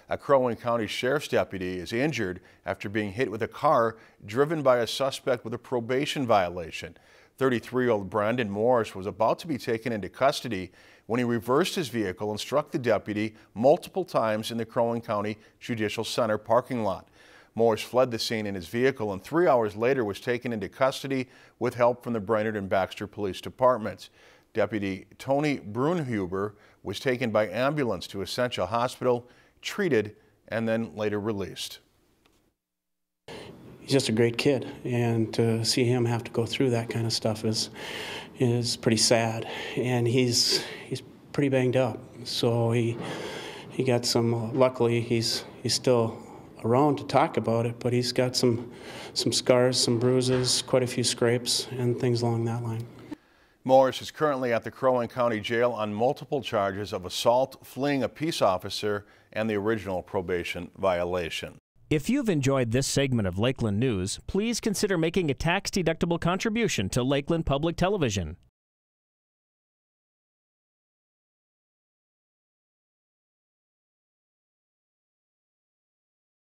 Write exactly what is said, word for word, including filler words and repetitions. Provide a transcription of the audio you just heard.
A Crow Wing County Sheriff's deputy is injured after being hit with a car driven by a suspect with a probation violation. thirty-three-year-old Brandon Morris was about to be taken into custody when he reversed his vehicle and struck the deputy multiple times in the Crow Wing County Judicial Center parking lot. Morris fled the scene in his vehicle and three hours later was taken into custody with help from the Brainerd and Baxter Police Departments. Deputy Tony Brunhuber was taken by ambulance to Essentia Hospital, treated, and then later released. He's just a great kid, and to see him have to go through that kind of stuff is is pretty sad. And he's he's pretty banged up. So he he got some. Luckily, he's he's still around to talk about it, but he's got some some scars, some bruises, quite a few scrapes, and things along that line. Morris is currently at the Crow Wing County Jail on multiple charges of assault, fleeing a peace officer, and the original probation violation. If you've enjoyed this segment of Lakeland News, please consider making a tax-deductible contribution to Lakeland Public Television.